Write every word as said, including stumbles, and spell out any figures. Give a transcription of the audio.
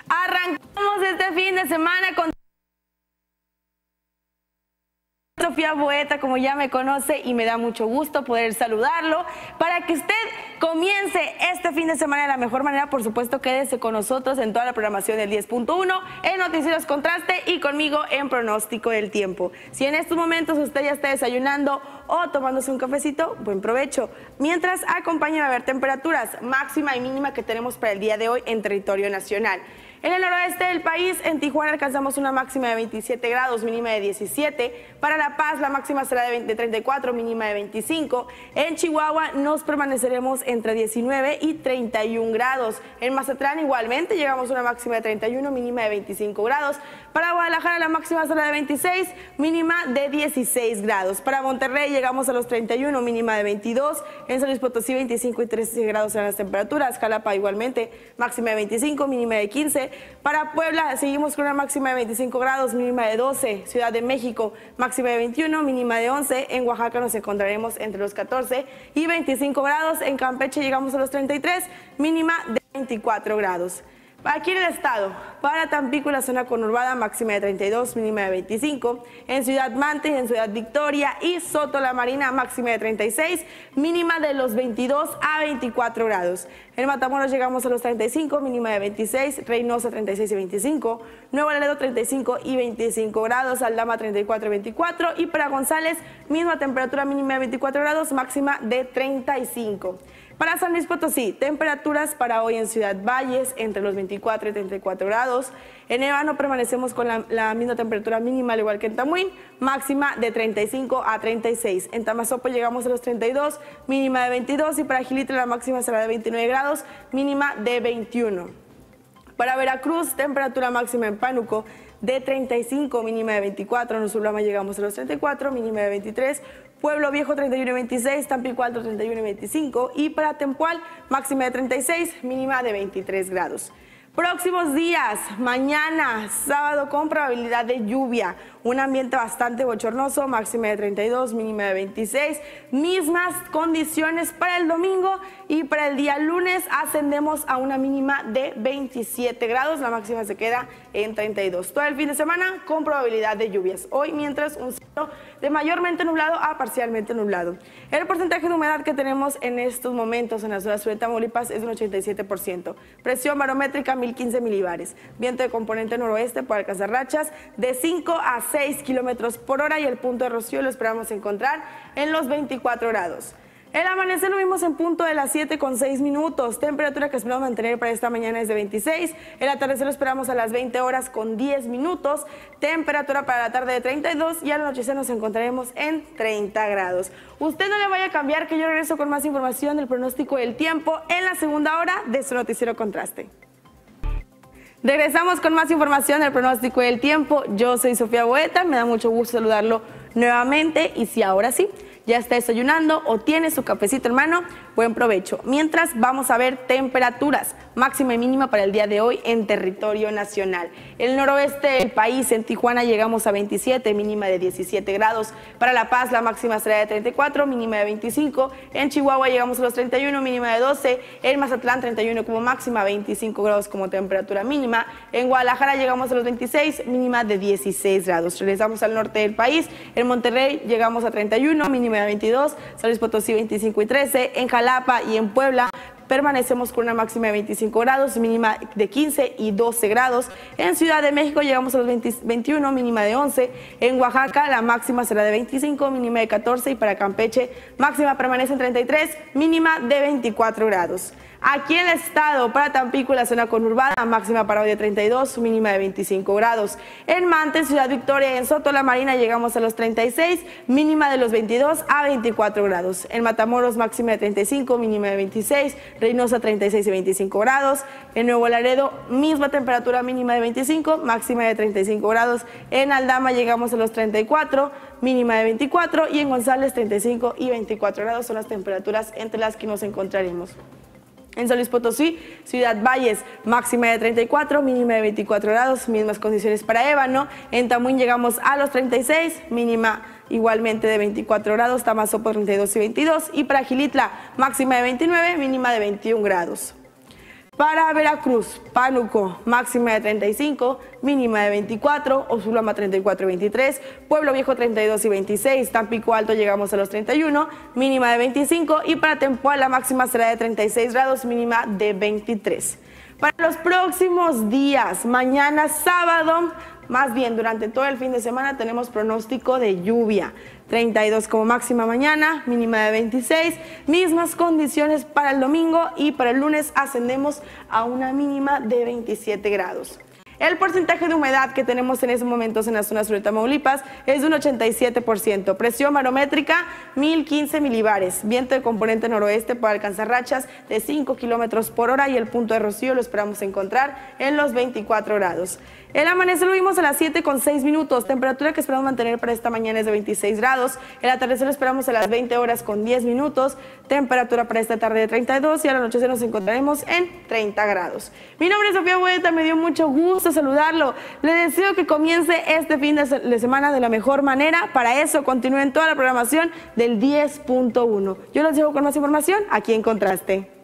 Arrancamos este fin de semana con Sofía Boeta, como ya me conoce, y me da mucho gusto poder saludarlo para que usted comience este fin de semana de la mejor manera. Por supuesto, quédese con nosotros en toda la programación del diez punto uno, en Noticieros Contraste y conmigo en Pronóstico del Tiempo. Si en estos momentos usted ya está desayunando o tomándose un cafecito, buen provecho. Mientras, acompáñame a ver temperaturas máxima y mínima que tenemos para el día de hoy en territorio nacional. En el noroeste del país, en Tijuana, alcanzamos una máxima de veintisiete grados, mínima de diecisiete. Para La Paz, la máxima será de, veinte, de treinta y cuatro, mínima de veinticinco. En Chihuahua, nos permaneceremos entre diecinueve y treinta y un grados. En Mazatlán, igualmente, llegamos a una máxima de treinta y uno, mínima de veinticinco grados. Para Guadalajara, la máxima será de veintiséis, mínima de dieciséis grados. Para Monterrey, llegamos a los treinta y uno, mínima de veintidós. En San Luis Potosí, veinticinco y trece grados serán las temperaturas. Jalapa, igualmente, máxima de veinticinco, mínima de quince. Para Puebla seguimos con una máxima de veinticinco grados, mínima de doce. Ciudad de México, máxima de veintiuno, mínima de once. En Oaxaca nos encontraremos entre los catorce y veinticinco grados. En Campeche llegamos a los treinta y tres, mínima de veinticuatro grados. Aquí en el estado, para Tampico, la zona conurbada, máxima de treinta y dos, mínima de veinticinco. En Ciudad Mante, en Ciudad Victoria y Soto la Marina, máxima de treinta y seis, mínima de los veintidós a veinticuatro grados. En Matamoros llegamos a los treinta y cinco, mínima de veintiséis. Reynosa, treinta y seis y veinticinco. Nuevo Laredo, treinta y cinco y veinticinco grados. Aldama, treinta y cuatro y veinticuatro. Y para González, misma temperatura, mínima de veinticuatro grados, máxima de treinta y cinco. Para San Luis Potosí, temperaturas para hoy en Ciudad Valles entre los veinticuatro y treinta y cuatro grados. En Ébano permanecemos con la, la misma temperatura mínima, al igual que en Tamuín, máxima de treinta y cinco a treinta y seis. En Tamazopo llegamos a los treinta y dos, mínima de veintidós. Y para Gilitla la máxima será de veintinueve grados, mínima de veintiuno. Para Veracruz, temperatura máxima en Pánuco de treinta y cinco, mínima de veinticuatro. En Usulama llegamos a los treinta y cuatro, mínima de veintitrés. Pueblo Viejo, treinta y uno y veintiséis. Tampico Alto, treinta y uno y veinticinco. Y para Tempual, máxima de treinta y seis, mínima de veintitrés grados. Próximos días, mañana, sábado, con probabilidad de lluvia. Un ambiente bastante bochornoso, máxima de treinta y dos, mínima de veintiséis. Mismas condiciones para el domingo, y para el día lunes ascendemos a una mínima de veintisiete grados. La máxima se queda en treinta y dos. Todo el fin de semana con probabilidad de lluvias. Hoy, mientras, un cielo de mayormente nublado a parcialmente nublado. El porcentaje de humedad que tenemos en estos momentos en la zona sur de Tamaulipas es de un ochenta y siete por ciento. Presión barométrica mil quince milibares. Viento de componente noroeste para alcanzar rachas de cinco a seis kilómetros por hora, y el punto de rocío lo esperamos encontrar en los veinticuatro grados. El amanecer lo vimos en punto de las siete con seis minutos. Temperatura que esperamos mantener para esta mañana es de veintiséis. El atardecer lo esperamos a las veinte horas con diez minutos. Temperatura para la tarde de treinta y dos, y al anochecer nos encontraremos en treinta grados. Usted no le vaya a cambiar, que yo regreso con más información del pronóstico del tiempo en la segunda hora de su Noticiero Contraste. Regresamos con más información del pronóstico del tiempo. Yo soy Sofía Boeta, me da mucho gusto saludarlo nuevamente, y si ahora sí ya está desayunando o tiene su cafecito en mano, buen provecho. Mientras, vamos a ver temperaturas máxima y mínima para el día de hoy en territorio nacional. El noroeste del país, en Tijuana llegamos a veintisiete, mínima de diecisiete grados. Para La Paz la máxima será de treinta y cuatro, mínima de veinticinco. En Chihuahua llegamos a los treinta y uno, mínima de doce. En Mazatlán treinta y uno como máxima, veinticinco grados como temperatura mínima. En Guadalajara llegamos a los veintiséis, mínima de dieciséis grados. Regresamos al norte del país. En Monterrey llegamos a treinta y uno, mínima de veintidós. San Luis Potosí veinticinco y trece. En Jalapa y en Puebla permanecemos con una máxima de veinticinco grados, mínima de quince y doce grados. En Ciudad de México llegamos a los veinte, veintiuno, mínima de once. En Oaxaca la máxima será de veinticinco, mínima de catorce. Y para Campeche, máxima permanece en treinta y tres, mínima de veinticuatro grados. Aquí en el estado, para Tampico, la zona conurbada, máxima para hoy de treinta y dos, mínima de veinticinco grados. En Mante, Ciudad Victoria y en Soto la Marina llegamos a los treinta y seis, mínima de los veintidós a veinticuatro grados. En Matamoros, máxima de treinta y cinco, mínima de veintiséis. Reynosa, treinta y seis y veinticinco grados. En Nuevo Laredo, misma temperatura, mínima de veinticinco, máxima de treinta y cinco grados. En Aldama llegamos a los treinta y cuatro, mínima de veinticuatro. Y en González, treinta y cinco y veinticuatro grados son las temperaturas entre las que nos encontraremos. En San Luis Potosí, Ciudad Valles, máxima de treinta y cuatro, mínima de veinticuatro grados, mismas condiciones para Ébano. En Tamuín llegamos a los treinta y seis, mínima igualmente de veinticuatro grados. Tamazopo treinta y dos y veintidós. Y para Gilitla, máxima de veintinueve, mínima de veintiún grados. Para Veracruz, Pánuco, máxima de treinta y cinco, mínima de veinticuatro, Osulama treinta y cuatro y veintitrés, Pueblo Viejo treinta y dos y veintiséis, Tampico Alto llegamos a los treinta y uno, mínima de veinticinco, y para Tempoal la máxima será de treinta y seis grados, mínima de veintitrés. Para los próximos días, mañana sábado, más bien durante todo el fin de semana tenemos pronóstico de lluvia. treinta y dos como máxima mañana, mínima de veintiséis, mismas condiciones para el domingo, y para el lunes ascendemos a una mínima de veintisiete grados. El porcentaje de humedad que tenemos en estos momentos en la zona sur de Tamaulipas es de un ochenta y siete por ciento. Presión barométrica mil quince milibares. Viento de componente noroeste para alcanzar rachas de cinco kilómetros por hora, y el punto de rocío lo esperamos encontrar en los veinticuatro grados. El amanecer lo vimos a las siete con seis minutos. Temperatura que esperamos mantener para esta mañana es de veintiséis grados. El atardecer lo esperamos a las veinte horas con diez minutos. Temperatura para esta tarde de treinta y dos, y al anochecer nos encontraremos en treinta grados. Mi nombre es Sofía Boeta, me dio mucho gusto saludarlo. Le deseo que comience este fin de semana de la mejor manera. Para eso continúen toda la programación del diez punto uno. Yo los dejo con más información aquí en Contraste.